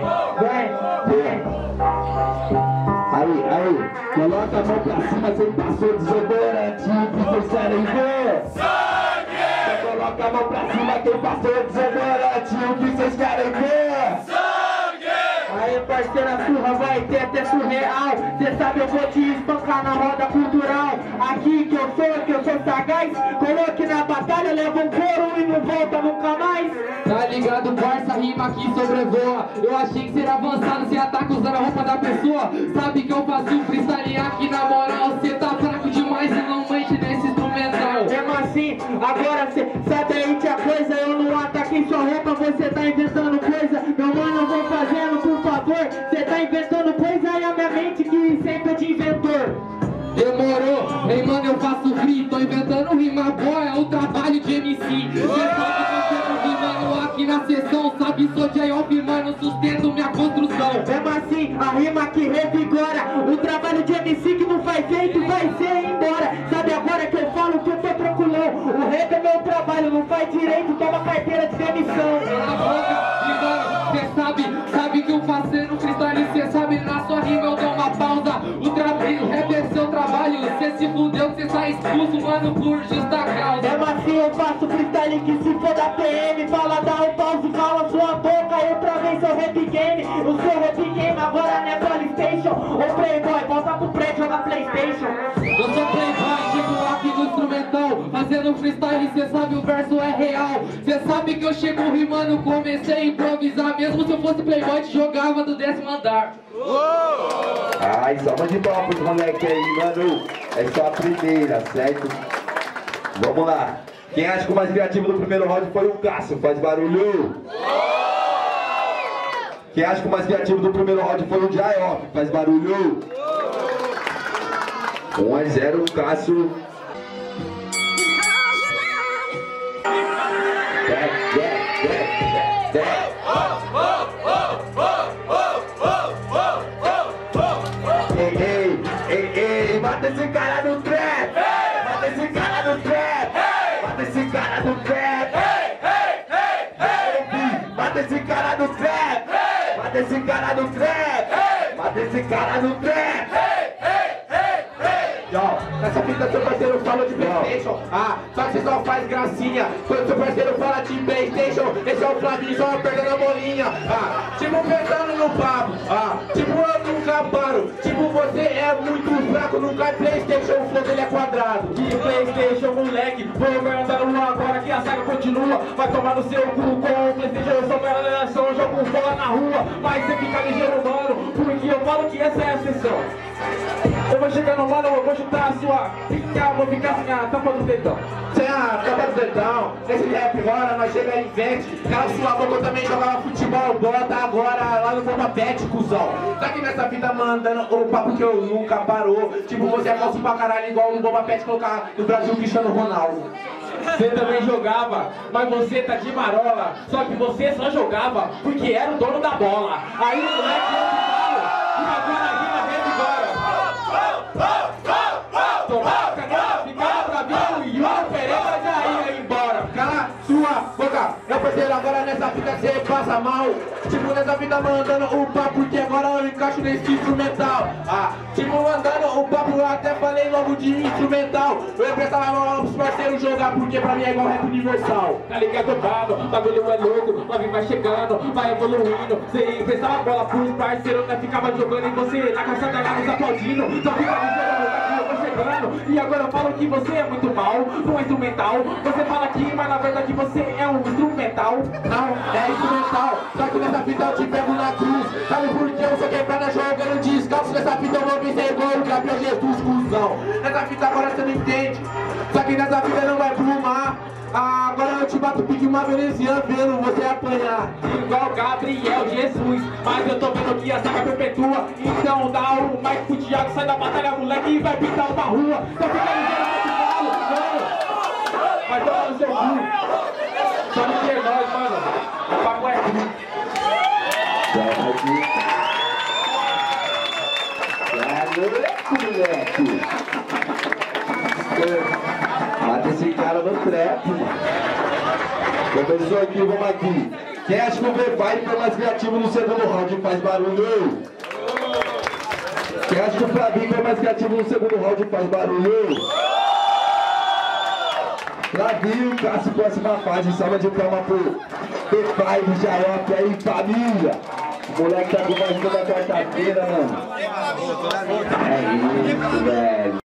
Aí, coloca a mão pra cima, você passou desodorante, o que vocês querem ver? Sangue! Coloca a mão pra cima, quem passou desodorante, o que vocês querem ver? Sangue! Aí, parceira, surra vai ter até surreal. Cê sabe, eu vou te espancar na roda cultural. Aqui que eu sou sagaz. Coloque na batalha, leva um couro e não volta nunca mais. Tá ligado, parça, rima que sobrevoa. Eu achei que ser avançado, cê ataca usando a roupa da pessoa. Sabe que eu faço freestyle aqui na moral. Cê tá fraco demais e não mente nesse instrumental. Mesmo assim, agora cê sabe aí que a coisa. Eu não ataquei sua roupa, você tá inventando coisa. Meu mano, eu vou fazendo, por favor. Cê tá inventando coisa e a minha mente que sempre é de inventor. Demorou, ei mano, eu faço free. Tô inventando rima boa, é o trabalho de MC. Cê sabe que eu tô rimando aqui na sessão. Sabe, sou J.O.P, mano, sustento minha construção. Mesmo assim, a rima que revigora. O trabalho de MC que não faz feito vai ser embora. Sabe agora que eu falo que eu tô tranquilão. O rap é meu trabalho, não faz direito, toma carteira de demissão. Cala a boca, e mano, cê sabe que eu fazendo freestyle. Cê sabe, na sua rima eu dou uma pausa. O rap é seu trabalho, cê se fudeu que cê sai expulso, mano, por justa causa. Mesmo assim eu faço freestyle que se for da PM. Fala, dá um pause, cala sua boca. Eu travei seu rap game. O seu rap game agora não é Playstation. Ô Playboy, volta pro prédio, joga Playstation. Eu sou Playboy, chego aqui no instrumental, fazendo freestyle, cê sabe o verso é real. Cê sabe que eu chego rimando, comecei a improvisar. Mesmo se eu fosse Playboy, te jogava do 10º andar. Ai, salva de palmas pros moleque aí, mano. É só a primeira, certo? Vamos lá. Quem acha que o mais criativo do primeiro round foi o Cássio? Faz barulho. Quem acha que o mais criativo do primeiro round foi o J.O.P? Faz barulho. 1-0, o Cássio. Ei, mata esse cara no trap! Mata esse cara no trap! Mata esse cara no trap! Mata esse cara no trap! Mata esse cara no trap! Mata esse cara no trap! Nessa fita seu parceiro fala de Playstation. Só que você só faz gracinha quando seu parceiro fala de Playstation. Esse é o Flavinho, só perdendo a bolinha. Tipo pensando no papo. Tipo eu nunca paro. Tipo você é muito fraco, nunca é Playstation, o flow dele é quadrado. Que Playstation, moleque, vou andar no ar agora que a saga continua. Vai tomar no seu cu com o Playstation, eu sou melhor geração, jogo bola na rua. Mas você fica ligeiro, mano, porque eu falo que essa é a sessão. Eu vou chegar no mano, eu vou chutar a sua pica, vou ficar sem a tampa do dedão. Sem a tampa do dedão, nesse rap agora nós chega em vente. Cala sua boca, eu também jogava futebol, bota agora lá no Bomba Pet, cuzão. Tá aqui nessa vida mandando o papo que eu nunca parou. Tipo, você é falso pra caralho, igual no Bomba Pet colocar no Brasil Cristiano Ronaldo. Você também jogava, mas você tá de marola. Só que você só jogava porque era o dono da bola. Aí o moleque eu te falo, e agora a rima revigora. Tomar canela, ficava pra mim e o Pereira já ia embora. Cala sua boca, meu parceiro, agora nessa fita cê passa mal. Tipo, nessa fita mandando o papo, porque agora eu encaixo nesse instrumental. Tipo, mandando o papo, eu até falei logo de instrumental. Eu ia prestar mais mal pros parceiros jogar, porque pra mim é igual rap universal. Tá ligado, mano? O bagulho é louco, o bagulho vai chegando, vai evoluindo. Você emprestava a bola pros parceiros, né? Ficava jogando e você na caçada lá nos aplaudindo. Então fica ligeiro, daqui eu vou chegando. E agora eu falo que você é muito mal no instrumental. Você fala que, mas na verdade você é um instrumental. Não, é instrumental, só que nessa fita eu te pego na cruz. Sabe por que eu sou quebrada jogando descalço? Nessa fita eu vou vencer igual o Gabriel Jesus, cuzão. Nessa fita agora você não entende, só que nessa fita não vai plumar. Agora eu te bato pique uma veneziana vendo você apanhar. Igual Gabriel Jesus, mas eu tô vendo que a saga perpetua. Então dá o mic pro Thiago, sai da batalha, moleque, e vai pintar uma rua. Então fica ligeiro, mano. Vai tomar no seu cu. Só não ter nós, mano. O papo é ruim. Moleque. Mata esse cara no trap. Começou aqui, vamos aqui. Quem acha que o V-Vibe foi mais criativo no segundo round faz barulho? Quem acha que o Flavinho foi mais criativo no segundo round faz barulho? Flavinho, Cássio, próxima fase, salva de palma pro V-Vibe, Jarope aí, família. O moleque tá com mais toda quarta-feira, mano. É isso, velho.